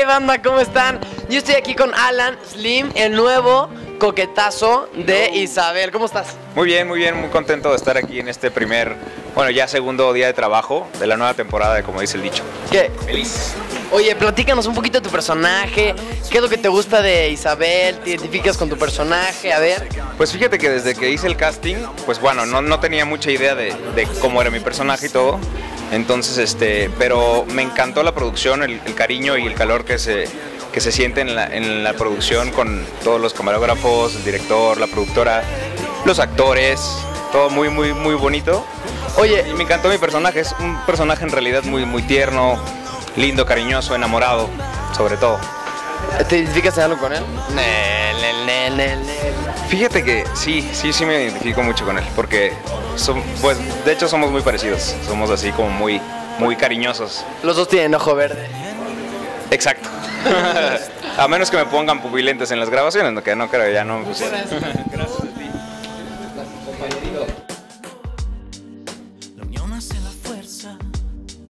banda? ¿Cómo están? Yo estoy aquí con Alan Slim, el nuevo coquetazo de Isabel. ¿Cómo estás? Muy bien, muy contento de estar aquí en este ya segundo día de trabajo de la nueva temporada de Como Dice el Dicho. ¿Qué? Feliz. Oye, platícanos un poquito de tu personaje. ¿Qué es lo que te gusta de Isabel? ¿Te identificas con tu personaje? A ver. Pues fíjate que desde que hice el casting, pues bueno, no tenía mucha idea de cómo era mi personaje y todo. Entonces, pero me encantó la producción, el cariño y el calor que se siente en la producción con todos los camarógrafos, el director, la productora, los actores, todo muy bonito. Oye, y me encantó mi personaje, es un personaje en realidad muy tierno, lindo, cariñoso, enamorado, sobre todo. ¿te identificas en algo con él? Fíjate que sí me identifico mucho con él, porque pues de hecho somos muy parecidos, somos así como muy cariñosos. Los dos tienen ojo verde. Exacto. A menos que me pongan pupilentes en las grabaciones, que no creo, ya no. Pues. Gracias.